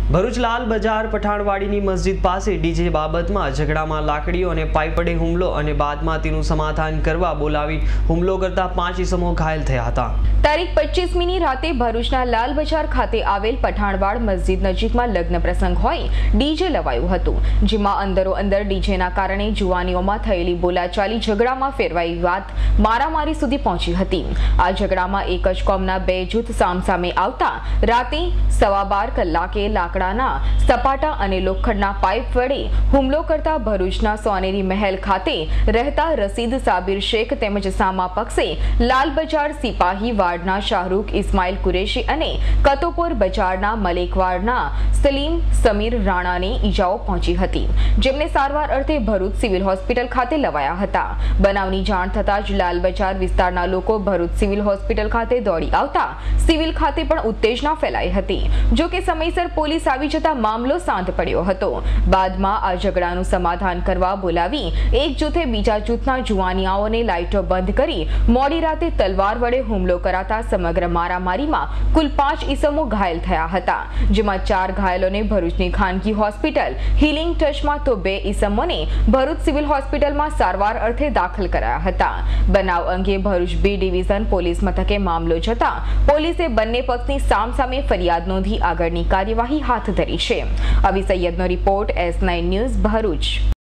ભરૂચ લાલ બજાર પઠાણવાડીની મસ્જિદ પાસે ડીજે બાબતમાં ઝઘડામાં લાકડીઓ અને પાઇપડે હુમલો અને બાદમાં તેનું સમાધાન કરવા બોલાવી હુમલો કરતા 5 ઇસમો ઘાયલ થયા હતા। તારીખ 25મીની રાતે ભરૂચના લાલ બજાર ખાતે આવેલ પઠાણવાડ મસ્જિદ નજીકમાં લગ્ન પ્રસંગ હોય ડીજે લવાયું હતું, જેમાં અંદરો-અંદર ડીજેના કારણે જુવાનીઓમાં થયેલી બોલાચાલી ઝઘડામાં ફેરવાઈ વાત મારામારી સુધી પહોંચી હતી। આ ઝઘડામાં એક જ કોમના બે જૂથ સામસામે આવતા રાતે 12:15 કલાકે લાકડાના સપાટા અને લોખંડના પાઇપ વડે હુમલો કરતા ભરૂચના સોનેરી મહેલ ખાતે રહેતા રસીદ સાબિર શેખ તેમજ સામા પક્ષે લાલ બજાર સિપાહી વાડના શાહરૂખ ઇસ્માઇલ કુરેશી અને કતોપુર બજારના મલેકવાડના સલીમ સમીર રાણાને ઈજાઓ પહોંચી હતી, જેમને સારવાર અર્થે ભરૂચ સિવિલ હોસ્પિટલ ખાતે લવાયા હતા। બનાવની જાણ થતાં જ લાલ બજાર વિસ્તારના લોકો ભરૂચ સિવિલ હોસ્પિટલ ખાતે દોડી આવતા સિવિલ ખાતે પણ ઉત્તેજના ફેલાઈ હતી। જો કે સમયસર પોલીસ આવી જતા મામલો શાંત પડ્યો હતો। બાદમાં આ ઝઘડાનું સમાધાન કરવા બોલાવી એક જૂથે બીજા જૂથના જુવાનિયાઓને લાઇટો બંધ કરી મોડી રાતે તલવાર વડે હુમલો કરાતા સમગ્ર મારામારીમાં કુલ 5 ઇસમો ઘાયલ થયા હતા, જેમાં 4 ઘાયલોને ભરૂચની ખાનગી હોસ્પિટલ હીલિંગ ટચમાં તો 2 ઇસમોને ભરૂચ સિવિલ હોસ્પિટલમાં સારવાર અર્થે દાખલ કરાયા હતા। બનાવ અંગે ભરૂચ બી ડિવિઝન પોલીસ મથકે મામલો જતા પોલીસે બંને પક્ષની સામસામે ફરિયાદ નોંધી આગળની કાર્યવાહી હાથ ધરી છે। અવી સૈયદનો રિપોર્ટ S9 ન્યૂઝ ભરૂચ।